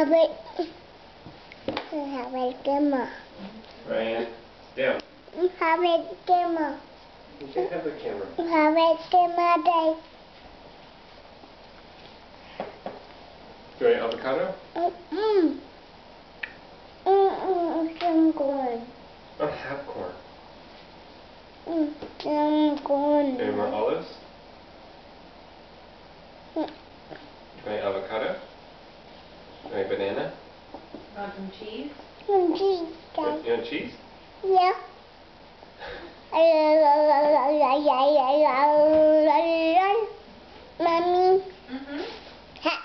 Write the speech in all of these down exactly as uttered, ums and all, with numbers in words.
Have it. Have it camera. Ryan, down. Have it camera. You can't have the camera. Have it camera day. Do you want avocado? Mm. Mm. Some corn. I don't have corn. Mm. Some corn. Do you want olives? Mm. Do you want avocado? Do you want banana? Want some cheese? Some cheese. You want, you want cheese? Yeah. Mommy. Mm-hmm. Ha.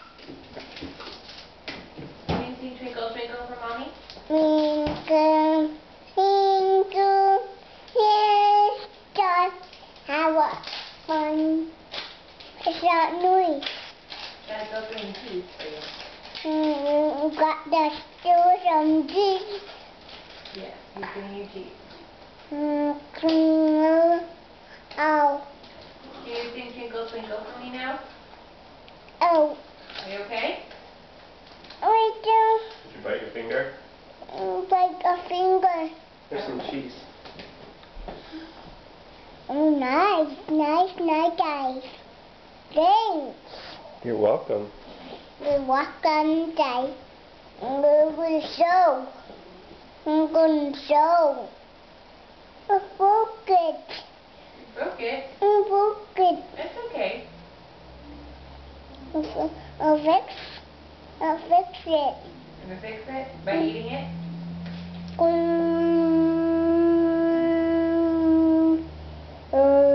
Can you sing Twinkle Twinkle for Mommy? Twinkle, twinkle, little star, how what fun. It's not noise. Gotta go bring cheese for you. Mm, got the still some cheese. Yes, he's getting you cheese. Mm, mm, oh, Can you sing Twinkle Twinkle for me now? oh, Are you okay? we do Did you bite your finger? mm, like a finger. There's some cheese. Oh, nice, nice, nice, guys. Thanks. You're welcome. We walk on day. We will show. I'm going to show. I broke it. You broke it. I broke it. That's okay. I'll fix. I'll fix it. You gonna fix it by eating it? Um, uh,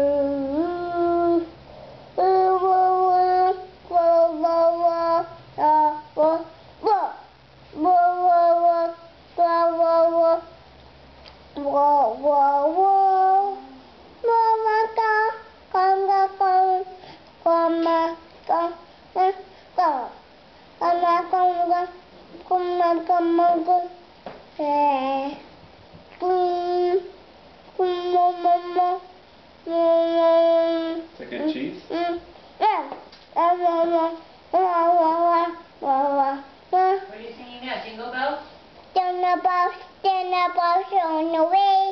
uh, uh, whoa, whoa, whoa, uh, whoa, whoa, whoa, whoa, whoa, whoa, whoa, whoa, whoa. Mama, come, come, come, come, come, come, come. Come, come, come, come, come, come. Eh, mm, mm, mama, mama. Is that good cheese? Mm, yeah. Ah, mama, wah, wah, wah, wah, wah. What are you singing now? Jingle Bells? Dinner bells, dinner bells on the way.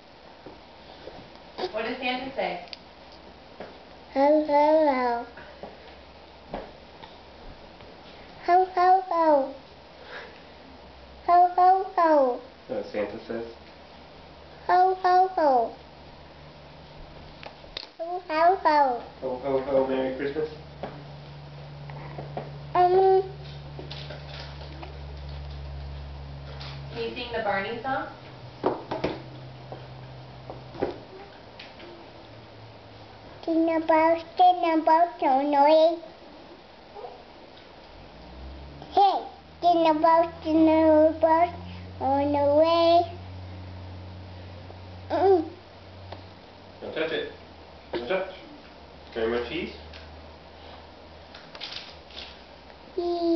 What does Santa say? Ho, ho, ho. Ho, ho, ho. Ho, ho, ho. You know what Santa says? Ho, ho, ho. Ho, ho, ho. Ho, ho, ho, Merry Christmas. Um, Can you sing the Barney song? dinner bells, dinner bells on the way. Hey, dinner bells, dinner bells on the way. Mm. Don't touch it. Don't touch. Any more cheese? Mm.